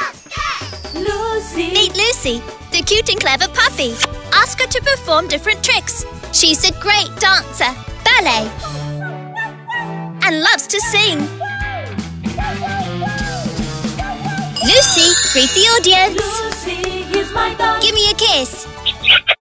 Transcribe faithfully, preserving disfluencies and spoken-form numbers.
Lucy. Meet Lucy, the cute and clever puppy. Ask her to perform different tricks. She's a great dancer, ballet, and loves to sing. Lucy, greet the audience. Lucy, here's my dog. Give me a kiss.